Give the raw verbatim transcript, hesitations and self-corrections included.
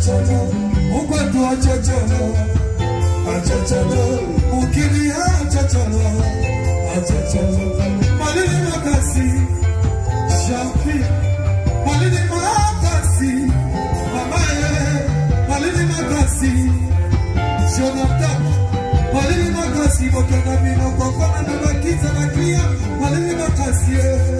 Achachana, ukwetu achachana, achachana, ukili achachana, achachana. Malini makasi, shafi, malini makasi, mamaye, malini makasi, Jonathan, malini makasi, bokana mino kokona na makiza na kia, malini makasi.